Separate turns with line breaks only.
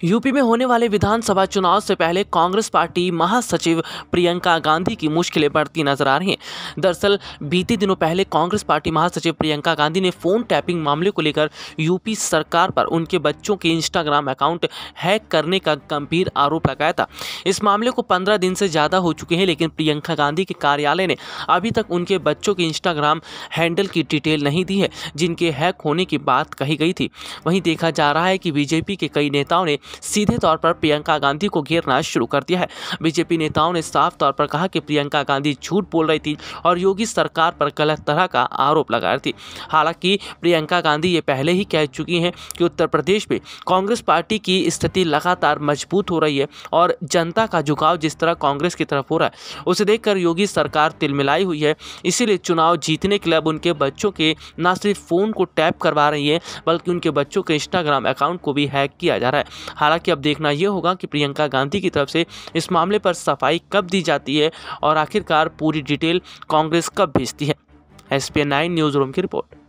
UP में होने वाले विधानसभा चुनाव से पहले कांग्रेस पार्टी महासचिव प्रियंका गांधी की मुश्किलें बढ़ती नजर आ रही हैं। दरअसल बीते दिनों पहले कांग्रेस पार्टी महासचिव प्रियंका गांधी ने फोन टैपिंग मामले को लेकर यूपी सरकार पर उनके बच्चों के इंस्टाग्राम अकाउंट हैक करने का गंभीर आरोप लगाया था। इस मामले को 15 दिन से ज़्यादा हो चुके हैं, लेकिन प्रियंका गांधी के कार्यालय ने अभी तक उनके बच्चों के इंस्टाग्राम हैंडल की डिटेल नहीं दी है, जिनके हैक होने की बात कही गई थी। वहीं देखा जा रहा है कि बीजेपी के कई नेताओं ने सीधे तौर पर प्रियंका गांधी को घेरना शुरू कर दिया है। बीजेपी नेताओं ने साफ तौर पर कहा कि प्रियंका गांधी झूठ बोल रही थी और योगी सरकार पर गलत तरह का आरोप लगा रही थी। हालांकि प्रियंका गांधी ये पहले ही कह चुकी हैं कि उत्तर प्रदेश में कांग्रेस पार्टी की स्थिति लगातार मजबूत हो रही है और जनता का झुकाव जिस तरह कांग्रेस की तरफ हो रहा है, उसे देखकर योगी सरकार तिलमिलाई हुई है। इसीलिए चुनाव जीतने के लिए अब उनके बच्चों के न सिर्फ फोन को टैप करवा रही है, बल्कि उनके बच्चों के इंस्टाग्राम अकाउंट को भी हैक किया जा रहा है। हालांकि अब देखना यह होगा कि प्रियंका गांधी की तरफ से इस मामले पर सफाई कब दी जाती है और आखिरकार पूरी डिटेल कांग्रेस कब भेजती है। SPN 9 न्यूज़ रूम की रिपोर्ट।